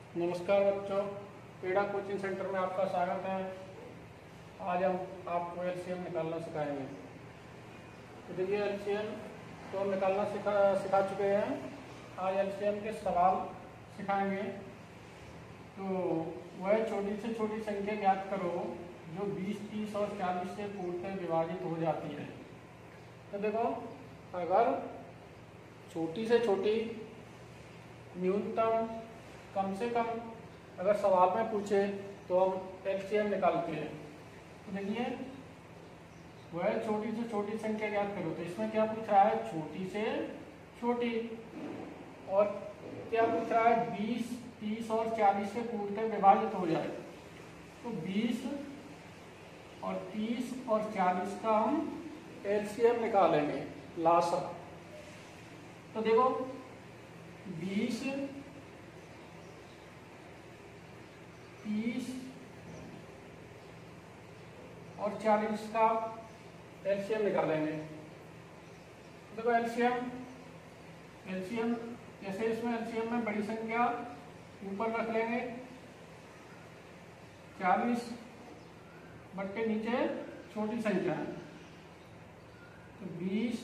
नमस्कार बच्चों, पेड़ा coaching centre में आपका स्वागत है। आज हम आपको एलसीएम निकालना सिखाएंगे। तो देखिए, एलसीएम तो हम निकालना सिखा चुके हैं। आज एलसीएम के सवाल सिखाएंगे। तो वह छोटी से छोटी संख्या ज्ञात करो जो 20, 30 और 40 से पूर्णतः विभाजित हो जाती है। तो देखो, अगर छोटी से छोटी, न्यूनतम, कम से कम अगर सवाल में पूछे तो हम एलसीएम निकालते हैं। तो देखिए, वह छोटी से छोटी संख्या ज्ञात करो। तो इसमें क्या पूछ रहा है? छोटी से छोटी। और क्या पूछ रहा है? 20, 30 और 40 से पूर्णतः विभाजित हो जाए। तो 20 और 30 और 40 का हम एलसीएम निकालेंगे, लासा। तो देखो, 20, 30 और 40 का एलसीएम निकालेंगे। देखो, एलसीएम जैसे इसमें एलसीएम में बड़ी संख्या ऊपर रख लेंगे, 40 बट्टे नीचे छोटी संख्या है। तो 20,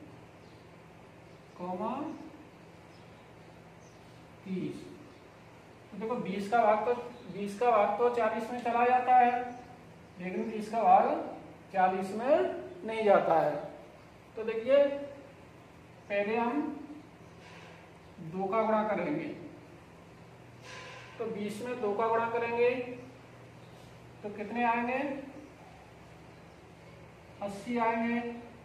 30। तो देखो, 20 का भाग तो 40 में चला जाता है, लेकिन 30 का भाग 40 में नहीं जाता है। तो देखिए, पहले हम 2 का गुणा करेंगे। तो 20 में 2 का गुणा करेंगे तो कितने आएंगे? 80 आएंगे।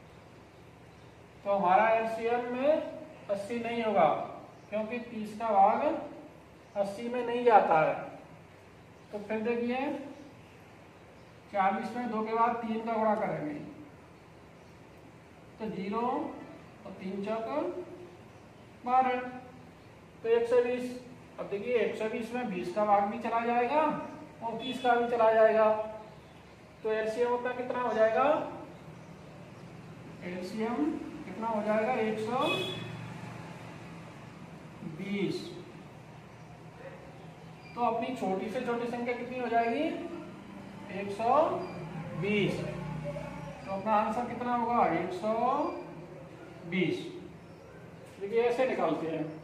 तो हमारा एलसीएम में 80 नहीं होगा, क्योंकि 30 का भाग 80 में नहीं जाता है। तो फिर देखिए, 40 में 2 के बाद 3 का गुणा करेंगे तो 0 और 3 चौक 12, तो 120। अब देखिए, 120 में 20 का भाग भी चला जाएगा और 30 का भी चला जाएगा। तो एलसीएम अपना कितना हो जाएगा? एलसीएम कितना हो जाएगा? 120। तो अपनी छोटी से छोटी संख्या कितनी हो जाएगी? 120। तो अपना आंसर कितना होगा? 120। देखिए, ऐसे निकालते हैं।